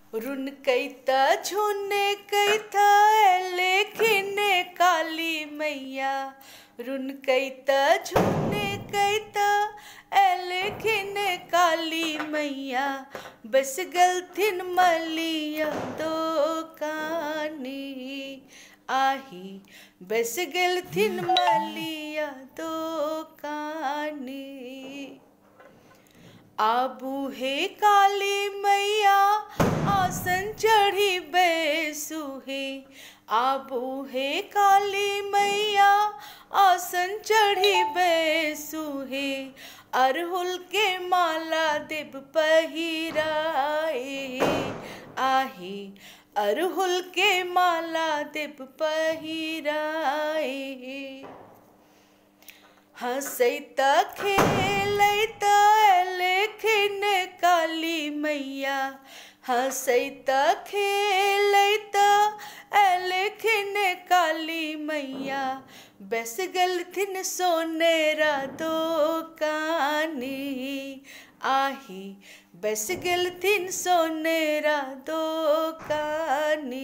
रुन कैता झुने कैता लेकिन काली मैया। रुन कैता झुने कैता लेकिन काली मैया। बस गलथिन मलिया दो कानी आही। बस गलथिन मलिया दो कानी। आबू हे काली मैया आसन चढ़ी बैसुहे। आबू हे काली मैया आसन चढ़ी बैसुहे। अरहुल के माला देव पहिराए आहे। अरहुल के माला देव पहिराए। हंसैता खेलैता लेकिन काली मैया। हंसैता खेलैता लेकिन काली मैया। बस गलथिन सोनेरा दो कानी आही। बस गलथिन सोनेरा दो कानी।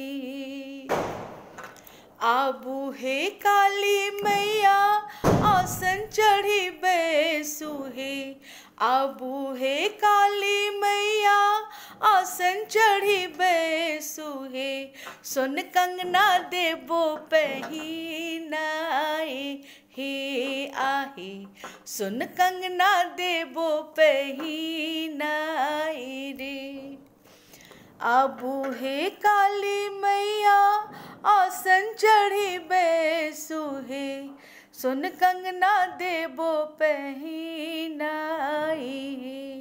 आबू हे काली मैया आसन चढ़ी बैसुहे। आबू हे काली मैया आसन चढ़ी बैसुहे। सोन कंगना देबो पहिनाए हे आहे। सोन कंगना देबो पहिनाए रे। आबू हे काली मैया आसन चढ़ी बैसुहे। सोन कंगना देबो पहिनाए।